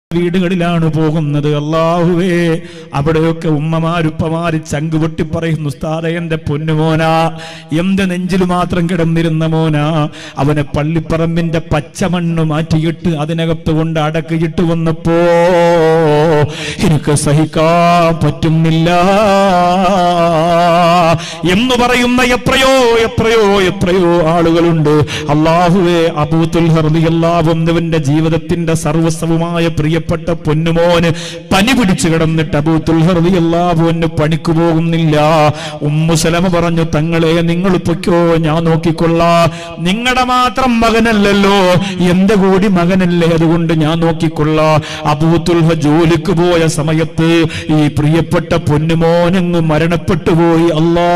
വീടുകളിലാണ് പോകുന്നത്. അല്ലാഹുവേ, അവിടെയൊക്കെ ഉമ്മമാരുപ്പമാര് ചങ്കുപൊട്ടി പറയുന്നു, ഉസ്താദേ എന്റെ പൊന്നുമോനാ, എന്റെ നെഞ്ചിൽ മാത്രം കിടന്നിരുന്ന മോനാ, അവനെ പള്ളിപ്പറമ്പിന്റെ പച്ചമണ്ണ് മാറ്റിയിട്ട് അതിനകത്ത് കൊണ്ട് അടക്കിയിട്ട് വന്നപ്പോ എനിക്ക് സഹിക്കാൻ പറ്റുന്നില്ല എന്ന് പറയുന്ന എത്രയോ എത്രയോ എത്രയോ ആളുകളുണ്ട്. അല്ലാഹുവേ, അബൂ തുൽഹ റളിയല്ലാഹു അൻഹുവിന്റെ ജീവിതത്തിന്റെ സർവസ്വമായ പ്രിയപ്പെട്ട പൊന്നുമോന് പനി പിടിച്ചു കിടന്നിട്ട് അബൂ തുൽഹ റളിയല്ലാഹു അൻഹു പണിക്ക് പോകുന്നില്ല. ഉമ്മു സലമ പറഞ്ഞു, തങ്ങളെ നിങ്ങൾ പൊയ്ക്കോ, ഞാൻ നോക്കിക്കൊള്ളാം. നിങ്ങളുടെ മാത്രം മകനല്ലല്ലോ, എന്റെ കൂടി മകനല്ലേ, അതുകൊണ്ട് ഞാൻ നോക്കിക്കൊള്ളാം. അബൂ തുൽഹ ജോലിക്ക് പോയ സമയത്ത് ഈ പ്രിയപ്പെട്ട പൊന്നുമോനങ്ങ് മരണപ്പെട്ടു പോയി. അല്ലാ,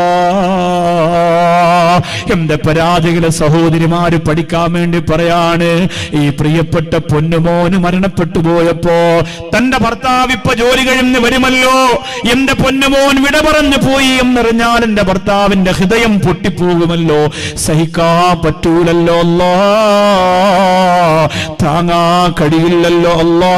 എന്റെ പരാജയ സഹോദരിമാര് പഠിക്കാൻ വേണ്ടി പറയാണ്, ഈ പ്രിയപ്പെട്ട പൊന്നുമോന് മരണപ്പെട്ടു പോയപ്പോ തന്റെ ഭർത്താവ് ഇപ്പൊ ജോലി കഴിഞ്ഞ് വരുമല്ലോ, എന്റെ പൊന്നുമോൻ വിട പറഞ്ഞു പോയി എന്നറിഞ്ഞാൽ എന്റെ ഭർത്താവിന്റെ ഹൃദയം പൊട്ടിപ്പോകുമല്ലോ, സഹിക്കാൻ പറ്റൂലല്ലോ അല്ലാ, താങ്ങാൻ കഴിയില്ലല്ലോ അല്ലാ,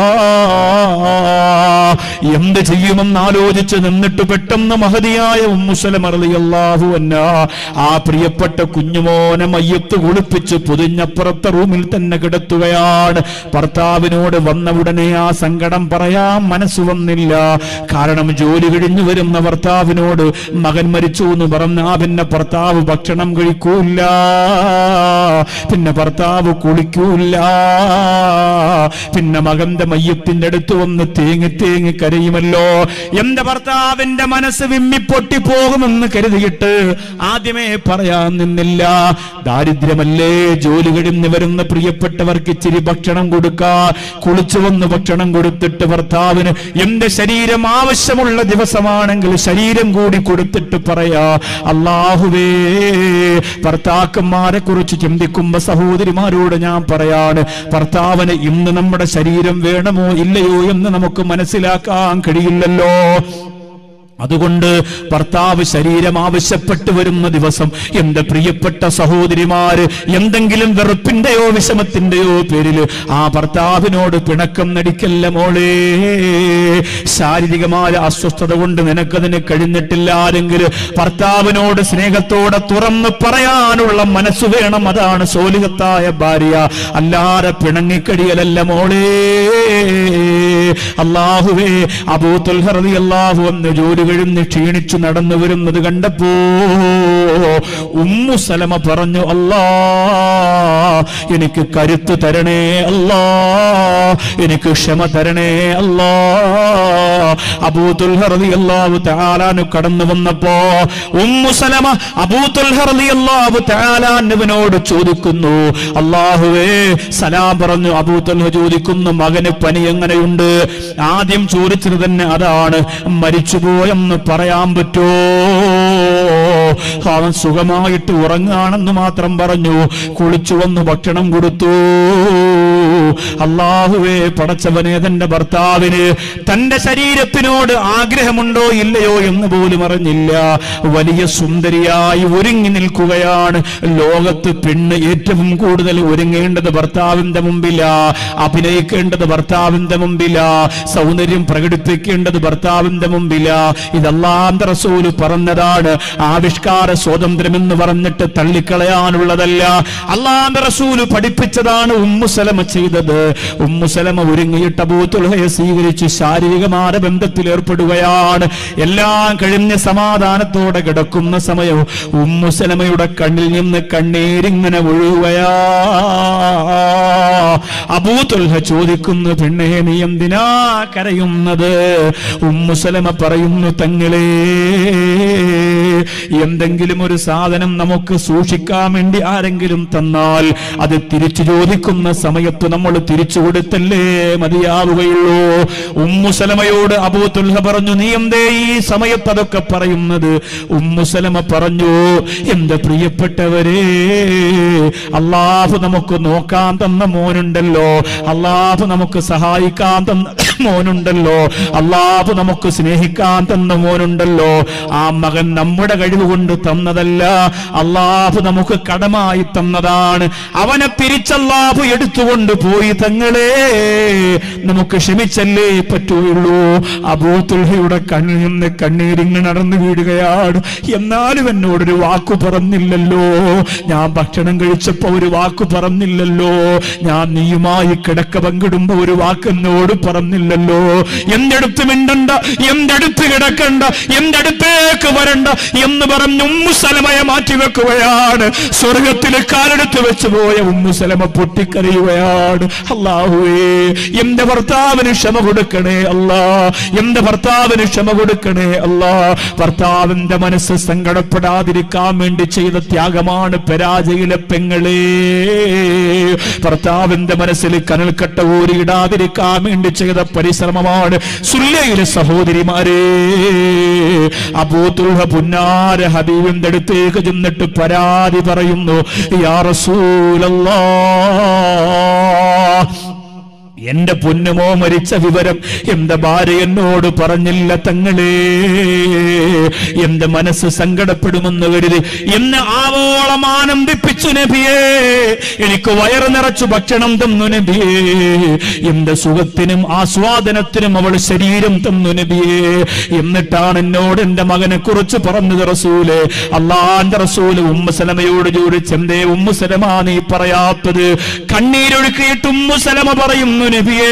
എന്ത് ചെയ്യുമെന്ന് ആലോചിച്ച് നിന്നിട്ട് പെട്ടെന്ന് മഹദിയായ ഉമ്മു സലമ റളിയല്ലാഹു അൻഹ ആ പ്രിയപ്പെട്ട കുഞ്ഞുമോനെ മയ്യത്ത് കുളിപ്പിച്ച് പൊതിഞ്ഞപ്പുറത്തെ റൂമിൽ തന്നെ കിടത്തുകയാണ്. ഭർത്താവിനോട് വന്ന ഉടനെ ആ സങ്കടം പറയാൻ മനസ്സ് വന്നില്ല. കാരണം ജോലി കഴിഞ്ഞു വരുന്ന ഭർത്താവിനോട് മകൻ മരിച്ചു എന്ന് പറഞ്ഞാ പിന്നെ ഭർത്താവ് ഭക്ഷണം കഴിക്കൂല, പിന്നെ ഭർത്താവ് കുളിക്കൂല, പിന്നെ മകന്റെ മയ്യത്തിന്റെ അടുത്ത് വന്ന് തേങ്ങി തേങ്ങി കരയുമല്ലോ. എന്റെ ഭർത്താവിന്റെ മനസ്സ് വിമ്മിപ്പൊട്ടി പോകുമെന്ന് കരുതിയിട്ട് ആദ്യമേ പറയാൻ നിന്നില്ല. ദാരിദ്ര്യമല്ലേ, ജോലി കഴിഞ്ഞ് വരുന്ന പ്രിയപ്പെട്ടവർക്ക് ഇച്ചിരി ഭക്ഷണം കൊടുക്കാ, കുളിച്ചു വന്ന് ഭക്ഷണം കൊടുത്തിട്ട് ഭർത്താവിന് എന്റെ ശരീരം ആവശ്യമുള്ള ദിവസമാണെങ്കിൽ ശരീരം കൂടി കൊടുത്തിട്ട് പറയാ. അല്ലാഹുവേ, ഭർത്താക്കന്മാരെ കുറിച്ച് ചിന്തിക്കുമ്പോ സഹോദരിമാരോട് ഞാൻ പറയാണ്, ഭർത്താവിന് ഇന്ന് നമ്മുടെ ശരീരം വേണമോ ഇല്ലയോ എന്ന് നമുക്ക് മനസ്സിലാക്കാൻ കഴിയില്ലല്ലോ. അതുകൊണ്ട് ഭർത്താവ് ശരീരം ആവശ്യപ്പെട്ടു വരുന്ന ദിവസം എന്റെ പ്രിയപ്പെട്ട സഹോദരിമാര് എന്തെങ്കിലും വെറുപ്പിന്റെയോ വിഷമത്തിന്റെയോ പേരിൽ ആ ഭർത്താവിനോട് പിണക്കം നടിക്കല്ല മോളെ. ശാരീരികമായ അസ്വസ്ഥത കൊണ്ട് നിനക്കതിന് കഴിഞ്ഞിട്ടില്ല ആരെങ്കിൽ ഭർത്താവിനോട് സ്നേഹത്തോടെ തുറന്ന് പറയാനുള്ള മനസ്സ് വേണം. അതാണ് സോലിഹത്തായ ഭാര്യ, അല്ലാതെ പിണങ്ങിക്കടിയലല്ല മോളെ. അല്ലാഹുവേ, അബൂ തുൽഹ റളിയല്ലാഹു അൻഹു ജോലി കഴിഞ്ഞ് ക്ഷീണിച്ചു നടന്നു വരുന്നത് കണ്ടപ്പോ ഉമ്മു സലമ പറഞ്ഞു, അല്ലാ, എനിക്ക് കരുത്ത് തരണേ അല്ലാ, എനിക്ക് ക്ഷമ തരണേ അല്ലാ. അബൂ തുൽഹ റളിയല്ലാഹു തആല അൻഹു കടന്നു വന്നപ്പോ ഉമ്മു സലമ അബൂ തുൽഹ റളിയല്ലാഹു തആല അൻഹുവിനോട് ചോദിക്കുന്നു, അല്ലാഹുവേ, സലാം പറഞ്ഞു. അബൂ തുൽഹ ചോദിക്കുന്നു, മകന് പനി എങ്ങനെയുണ്ട്? ആദ്യം ചോദിച്ചത് തന്നെ അതാണ്, മരിച്ചുപോയെന്ന് പറയാൻ പറ്റോ? അവൻ സുഖമായിട്ട് ഉറങ്ങാണെന്ന് മാത്രം പറഞ്ഞു. കുളിച്ചു വന്ന് ഭക്ഷണം കൊടുത്തു. അല്ലാഹുവേ, പടച്ചവനെ, തന്റെ ഭർത്താവിന് തന്റെ ശരീരത്തിനോട് ആഗ്രഹമുണ്ടോ ഇല്ലയോ എന്ന് പോലും അറിഞ്ഞില്ല. വലിയ സുന്ദരിയായി ഒരുങ്ങി നിൽക്കുകയാണ്. ലോകത്ത് പെണ്ണ് ഏറ്റവും കൂടുതൽ ഒരുങ്ങേണ്ടത് ഭർത്താവിന്റെ മുമ്പിലാ, അഭിനയിക്കേണ്ടത് ഭർത്താവിന്റെ മുമ്പിലാ, സൗന്ദര്യം പ്രകടിപ്പിക്കേണ്ടത് ഭർത്താവിന്റെ മുമ്പിലാ. ഇത് അല്ലാഹുവിന്റെ റസൂൽ പറഞ്ഞതാണ്. ആവിഷ്കാര സ്വാതന്ത്ര്യം എന്ന് പറഞ്ഞിട്ട് തള്ളിക്കളയാനുള്ളതല്ല, അല്ലാഹുവിന്റെ റസൂൽ പഠിപ്പിച്ചതാണ് ഉമ്മു സലമ ചെയ്തത്. ഉമ്മു സലമ ഒരുങ്ങിയിട്ട് അബൂ തുൽഹയെ സ്വീകരിച്ച് ശാരീരികമായ ബന്ധത്തിൽ ഏർപ്പെടുകയാണ്. എല്ലാം കഴിഞ്ഞ് സമാധാനത്തോടെ കിടക്കുന്ന സമയം ഉമ്മു സലമയുടെ കണ്ണിൽ നിന്ന് കണ്ണീരിങ്ങനെ ഒഴുകുകയാ. അബൂ തുൽഹ ചോദിക്കുന്നു, പെണ്ണേ, നീ എന്തിനാ കരയുന്നത്? ഉമ്മു സലമ പറയുന്നു, തങ്ങളേ, എന്തെങ്കിലും ഒരു സാധനം നമുക്ക് സൂക്ഷിക്കാൻ വേണ്ടി ആരെങ്കിലും തന്നാൽ അത് തിരിച്ചു ചോദിക്കുന്ന സമയത്ത് നമ്മൾ തിരിച്ചു കൊടുത്തല്ലേ മതിയാവുകയുള്ളൂ. ഉമ്മു സലമയോട് അബൂ തുൽഹ പറഞ്ഞു, നീ എന്തേ ഈ സമയത്ത് അതൊക്കെ പറയുന്നത്? ഉമ്മു സലമ പറഞ്ഞു, എന്റെ പ്രിയപ്പെട്ടവരെ, അല്ലാഹു നമുക്ക് നോക്കാൻ തന്ന മോനുണ്ടല്ലോ, അല്ലാഹു നമുക്ക് സഹായിക്കാൻ തന്ന മോനുണ്ടല്ലോ, അല്ലാഹു നമുക്ക് സ്നേഹിക്കാൻ തന്ന മോനുണ്ടല്ലോ, ആ മകൻ നമ്മുടെ നമ്മുടെ കഴിവ് കൊണ്ട് തന്നതല്ല, അള്ളാഹു നമുക്ക് കടമായി തന്നതാണ്. അവനെ തിരിച്ചല്ലാഹു എടുത്തുകൊണ്ട് പോയി. തങ്ങളെ നമുക്ക് ക്ഷമിച്ചല്ലേ പറ്റുള്ളൂ. അബൂ തുൽഹയുടെ കണ്ണിൽ നിന്ന് കണ്ണീരിങ്ങ് നടന്നു വീഴുകയാണ്. എന്നാലും എന്നോടൊരു വാക്കു പറഞ്ഞില്ലല്ലോ. ഞാൻ ഭക്ഷണം കഴിച്ചപ്പോ ഒരു വാക്കു പറഞ്ഞില്ലല്ലോ. ഞാൻ നീയുമായി കിടക്ക പങ്കിടുമ്പോ ഒരു വാക്ക് എന്നോട് പറഞ്ഞില്ലല്ലോ. എന്റെ അടുത്ത് മിണ്ടണ്ട, എന്റെ അടുത്ത് കിടക്കണ്ട, എന്റെ അടുത്തേക്ക് വരണ്ട എന്ന് പറഞ്ഞ് ഉമ്മു സലമയെ മാറ്റിവെക്കുകയാണ്. സ്വർഗത്തിൽ കാലെടുത്ത് വെച്ച് പോയ ഉമ്മു സലമ പൊട്ടിക്കരയുകയാണ്. അല്ലാഹുവേ, എന്റെ ഭർത്താവിന് ക്ഷമ കൊടുക്കണേ അല്ലാ, എന്റെ ഭർത്താവിന് ക്ഷമ കൊടുക്കണേ അല്ലാ. ഭർത്താവിന്റെ മനസ്സ് സങ്കടപ്പെടാതിരിക്കാൻ വേണ്ടി ചെയ്ത ത്യാഗമാണ് പരാജയിലെ പെങ്ങളെ. ഭർത്താവിന്റെ മനസ്സിൽ കനൽക്കട്ട ഊരിയിടാതിരിക്കാൻ വേണ്ടി ചെയ്ത പരിശ്രമമാണ് സുല്ലയിലെ സഹോദരിമാരെ. അബൂ തുൽഹ പുന്നാര ഹബീബിന്റെ അടുത്തേക്ക് ചെന്നിട്ട് പരാതി പറയുന്നു. യാ റസൂലല്ലാഹ്, എന്റെ പൊന്നുമോ മരിച്ച വിവരം എന്റെ ഭാര്യ എന്നോട് പറഞ്ഞില്ല തങ്ങളേ. എന്റെ മനസ്സ് സങ്കടപ്പെടുമെന്ന് കരുതി എന്നെ ആവോളം ആനന്ദിപ്പിച്ചു നബിയേ. എനിക്ക് വയറ് നിറച്ചു ഭക്ഷണം തന്നു നബിയേ. എന്റെ സുഖത്തിനും ആസ്വാദനത്തിനും അവൾ ശരീരം തന്നു നബിയേ. എന്നിട്ടാണ് എന്നോട് എന്റെ മകനെ കുറിച്ച് പറഞ്ഞത് റസൂല്. അള്ളാന്റെ റസൂല് ഉമ്മു സലമയോട് ചോദിച്ചെന്തേ ഉമ്മു സലമ നീ പറയാത്തത്? കണ്ണീരൊഴുക്കിയിട്ട് ഉമ്മു സലമ പറയുന്നു, നബിയേ,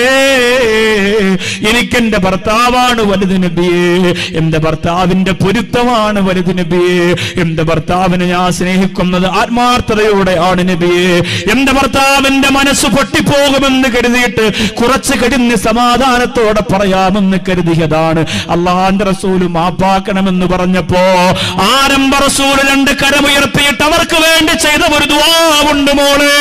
എനിക്കെന്റെ ഭർത്താവാണ് വലുത് നബിയേ. എന്റെ ഭർത്താവിന്റെ പൊരുത്തമാണ് വലുത് നബിയേ. എന്റെ ഭർത്താവിനെ ഞാൻ സ്നേഹിക്കുന്നത് ആത്മാർത്ഥതയോടെയാണ് നബിയേ. എന്റെ ഭർത്താവിന്റെ മനസ്സ് പൊട്ടിപ്പോകുമെന്ന് കരുതിയിട്ട് കുറച്ച് കഴിഞ്ഞ് സമാധാനത്തോടെ പറയാമെന്ന് കരുതിയതാണ്. അള്ളാന്റെ റസൂല് മാപ്പാക്കണമെന്ന് പറഞ്ഞപ്പോ ആരംഭ റസൂല് രണ്ട് കരമുയർത്തിയിട്ട് അവർക്ക് വേണ്ടി ചെയ്ത ഒരു ദുആവുണ്ട് മോളെ.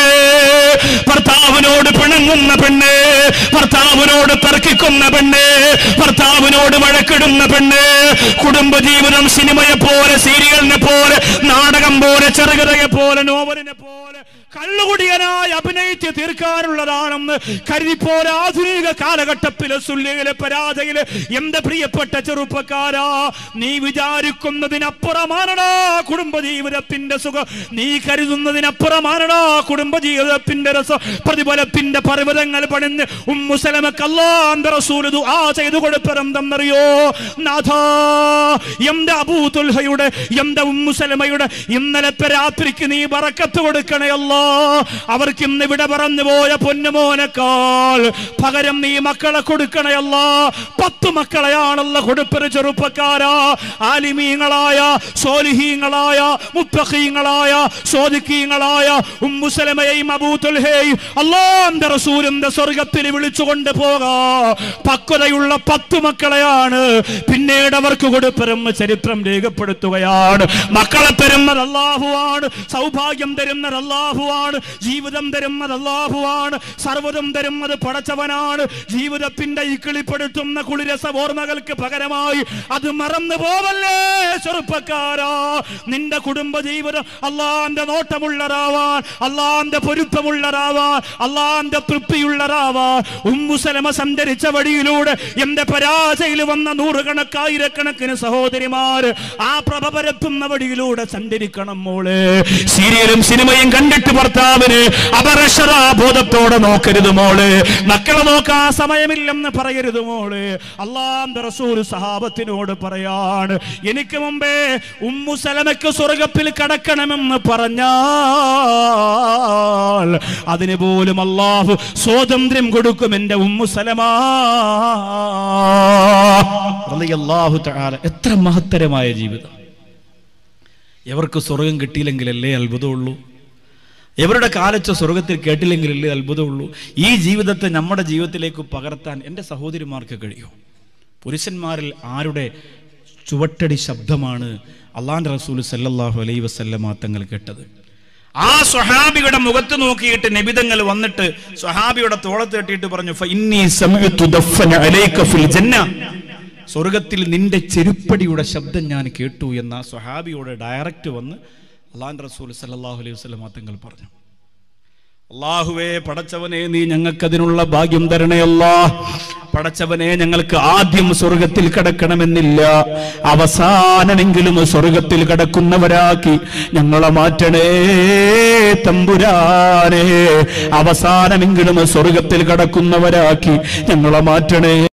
ഭർത്താവിനോട് പിണങ്ങുന്ന പെണ്ണ്, ഭർത്താവിനോട് തർക്കിക്കുന്ന പെണ്ണ്, ഭർത്താവിനോട് വഴക്കിടുന്ന പെണ്ണ്, കുടുംബജീവിതം സിനിമയെ പോലെ, സീരിയലിനെ പോലെ, നാടകം പോലെ, ചെറുകഥയെ പോലെ, നോവലിനെ പോലെ കള്ളുകുടിയനായി അഭിനയിച്ച് തീർക്കാനുള്ളതാണെന്ന് കരുതിപ്പോലെ ആധുനിക കാലഘട്ടത്തിലെ സുല്യയിലെ പരാജയിലെ എന്റെ പ്രിയപ്പെട്ട ചെറുപ്പക്കാരാ, നീ വിചാരിക്കുന്നതിനപ്പുറമാണടാ കുടുംബജീവിതത്തിന്റെ സുഖം. നീ കരുതുന്നതിനപ്പുറമാണടാ കുടുംബജീവിതത്തിന്റെ രസം. പ്രതിഫലത്തിന്റെ പർവ്വതങ്ങൾ പണിഞ്ഞ് ഉമ്മു സലമക്ക് അല്ലാഹുവിന്റെ റസൂൽ ദുആ ചെയ്തു കൊടുത്തതെന്തെന്നറിയോ? നാഥാ, എന്റെ അബൂ തുൽഹയുടെ, എന്റെ ഉമ്മു സലമയുടെ ഇന്നലത്തെ രാത്രിക്ക് നീ ബറക്കത്ത് കൊടുക്കണേ അല്ലാ. അവർക്ക് ഇന്ന് ഇവിടെ പറഞ്ഞു പോയ പൊന്നുമോനേക്കാൾ പകരം നീ മക്കളെ കൊടുക്കണേ അല്ലാ. 10 മക്കളെയാണല്ലോ കൊടുപ്പര് ചെറുപ്പക്കാരാ. ആലിമീങ്ങളായ, സോലിഹീങ്ങളായ, മുത്തഖീങ്ങളായ, സ്വാദിഖീങ്ങളായ ഉമ്മു സലമയെയും അബൂ തുൽഹയെയും അല്ലാഹുവിന്റെ റസൂലിന്റെ സ്വർഗ്ഗത്തിൽ വിളിച്ചുകൊണ്ട് പോകാ പക്വതയുള്ള 10 മക്കളെയാണ് പിന്നീട് അവർക്ക് കൊടുപ്പരെന്ന് ചരിത്രം രേഖപ്പെടുത്തുകയാണ്. മക്കളെ തരുന്നത് അല്ലാഹുവാണ്, സൗഭാഗ്യം തരുന്നത് അല്ലാഹുവാണ്, ജീവിതം തരുന്നത് അല്ലാഹുവാണ്, സർവ്വതും തരുന്നത് പടച്ചവനാണ്. ജീവിതത്തിന്റെ ഈ കിളിപ്പെടുത്തുന്ന കുളിരസ ഓർമ്മകൾക്ക് പകരമായി അത് മറന്നു പോവല്ലേ ചെറുപ്പക്കാരാ. നിന്റെ കുടുംബ ജീവിതം അല്ലാഹുവിന്റെ നോട്ടമുള്ളതാവാൻ, അല്ലാഹുവിന്റെ പൊരുത്തമുള്ളതാവാൻ, അല്ലാഹുവിന്റെ തൃപ്തിയുള്ളതാവാൻ ഉമ്മു സലമ സഞ്ചരിച്ച വഴിയിലൂടെ എന്റെ പരാജയിൽ വന്ന നൂറുകണക്കായിരക്കണക്കിന് സഹോദരിമാര് ആ പ്രഭ പരത്തുന്ന വഴിയിലൂടെ സഞ്ചരിക്കണം മോളെ. സീരിയലും സിനിമയും കണ്ടിട്ട് ഭർത്താവിന് അപരക്ഷതാബോധത്തോടെ നോക്കരുത് മോളെ. മക്കളെ നോക്കാൻ സമയമില്ലെന്ന് പറയരുത് മോളെ. അല്ലാഹുവിന്റെ റസൂൽ സഹാബത്തിനോട് പറയാണ്, എനിക്ക് മുമ്പേ ഉമ്മു സലമയ്ക്ക് സ്വർഗ്ഗത്തിൽ കടക്കണമെന്ന് പറഞ്ഞാൽ അതിന് പോലും അല്ലാഹു സ്വാതന്ത്ര്യം കൊടുക്കും എന്റെ ഉമ്മു സലമ റളിയല്ലാഹു തആല. എത്ര മഹത്തരമായ ജീവിതം. എവർക്ക് സ്വർഗം കിട്ടിയില്ലെങ്കിലല്ലേ അത്ഭുതമുള്ളൂ. എവരുടെ കാലച്ച സ്വർഗത്തിൽ കേട്ടില്ലെങ്കിലല്ലേ അത്ഭുതമുള്ളൂ. ഈ ജീവിതത്തെ നമ്മുടെ ജീവിതത്തിലേക്ക് പകർത്താൻ എൻ്റെ സഹോദരിമാർക്ക് കഴിയും. പുരുഷന്മാരിൽ ആരുടെ ചുവട്ടടി ശബ്ദമാണ് അള്ളാഹുവിന്റെ റസൂൽ സല്ലല്ലാഹു അലൈഹി വസല്ലമ തങ്ങൾ കേട്ടത്? ആ സ്വഹാബിയുടെ മുഖത്ത് നോക്കിയിട്ട് നബിതങ്ങൾ വന്നിട്ട് സ്വഹാബിയുടെ തോളത്ത് തട്ടിയിട്ട് പറഞ്ഞു, ഫഇന്നീ സമഅതു ദഫന അലൈക ഫിൽ ജന്ന, സ്വർഗത്തിൽ നിന്റെ ചെരുപ്പടിയുടെ ശബ്ദം ഞാൻ കേട്ടു എന്ന സ്വഹാബിയോട് ഡയറക്റ്റ് വന്ന് അള്ളാഹുവിന്റെ റസൂൽ സല്ലല്ലാഹു അലൈഹി വസല്ലമ തങ്ങൾ പറഞ്ഞു, അല്ലാഹുവേ പടച്ചവനെ, നീ ഞങ്ങൾക്കതിനുള്ള ഭാഗ്യം തരണേ അല്ലാഹ്. പടച്ചവനെ ഞങ്ങൾക്ക് ആദ്യം സ്വർഗത്തിൽ കടക്കണമെന്നില്ല, അവസാനമെങ്കിലും സ്വർഗത്തിൽ കടക്കുന്നവരാക്കി ഞങ്ങളെ മാറ്റണേ തമ്പുരാനെ. അവസാനമെങ്കിലും സ്വർഗത്തിൽ കടക്കുന്നവരാക്കി ഞങ്ങളെ മാറ്റണേ.